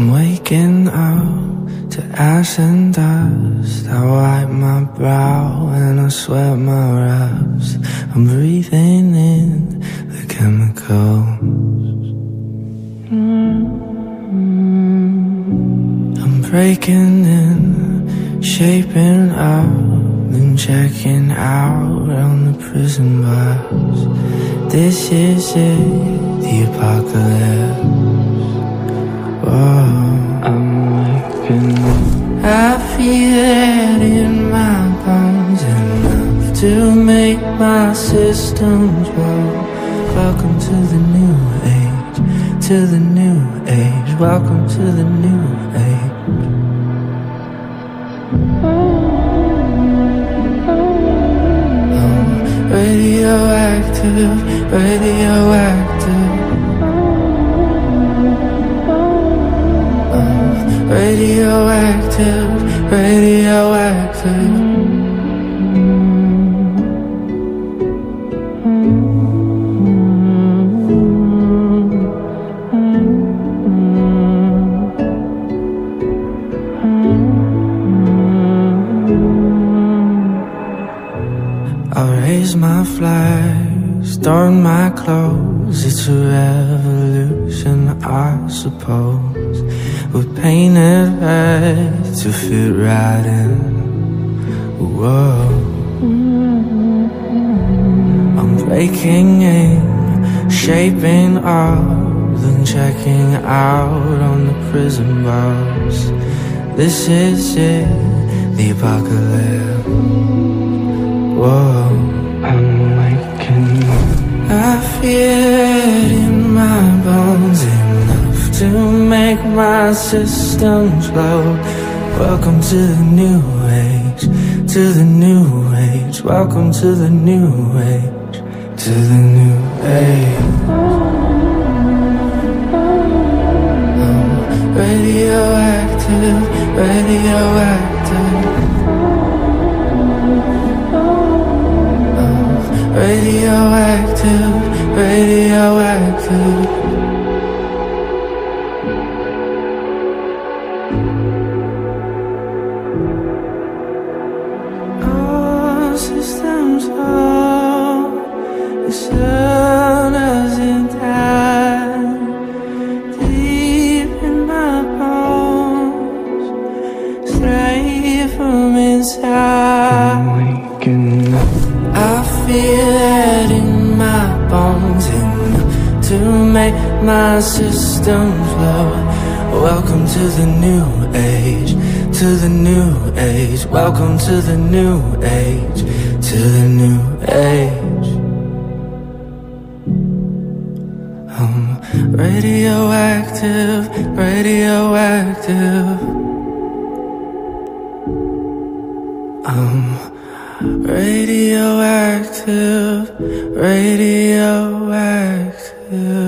I'm waking up to ash and dust. I wipe my brow and I sweat my raps. I'm breathing in the chemicals. I'm breaking in, shaping up, then checking out on the prison bus. This is it, the apocalypse. Whoa, I'm waking up. I feel it in my bones, enough to make my systems roll. Welcome to the new age, to the new age. Welcome to the new age. Radioactive, radioactive. Radioactive, radioactive. I'll raise my flag, start my clothes. It's a revolution, I suppose. We're painted red to fit right in. Whoa, I'm breaking in, shaping up, then checking out on the prison bus. This is it, the apocalypse. Whoa, I'm waking up. I feel it in my bones, enough to make my systems blow. Welcome to the new age, to the new age. Welcome to the new age, to the new age. Radioactive, radioactive. Radioactive, radioactive. All systems low, the sun hasn't died. Deep in my bones, straight from inside. I'm waking up. I feel it in my bones, enough to make my systems blow. Welcome to the new age, to the new age. Welcome to the new age, to the new age. Radioactive, radioactive. Radioactive, radioactive.